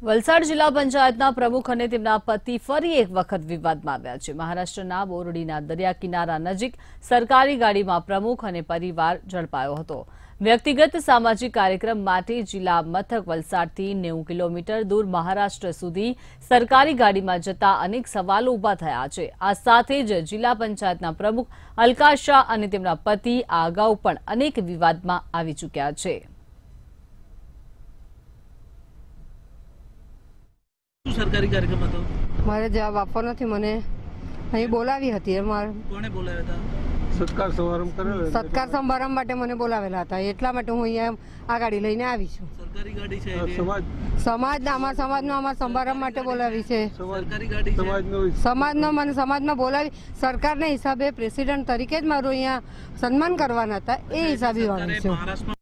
વલસાડ જિલ્લા પંચાયતના પ્રમુખ અને તેમના પતિ ફરી એક વખત વિવાદમાં આવ્યા છે। મહારાષ્ટ્રના બોરડીના દરિયા કિનારા નજીક સરકારી ગાડીમાં પ્રમુખ અને પરિવાર ઝડપાયો હતો। વ્યક્તિગત સામાજિક કાર્યક્રમ માટે જિલ્લા મથક વલસાડથી 90 કિલોમીટર દૂર મહારાષ્ટ્ર સુધી સરકારી ગાડીમાં જતા અનેક સવાલો ઉભા થયા છે। આ સાથે જ જિલ્લા પંચાયતના પ્રમુખ અલકા શાહ અને તેમના પતિ આ અગાઉ પણ અનેક વિવાદમાં આવી ચૂક્યા છે। सरकारी कार्यक्रम હતો મારે જવાબ આપવો નથી। મને અહીં બોલાવી હતી। કોણે બોલાવ્યા હતા? સત્કાર સમારંભ માટે મને બોલાવેલા હતા। એટલા માટે હું અહીંયા આ ગાડી લઈને આવી છું। સરકારી ગાડી છે અમારા સમારંભ માટે બોલાવી છે। સરકારી ગાડી સમાજમાં બોલાવી સરકારના હિસાબે પ્રેસિડેન્ટ તરીકે જ મારું અહીંયા સન્માન કરવાના હતા, એ હિસાબે આવી છે।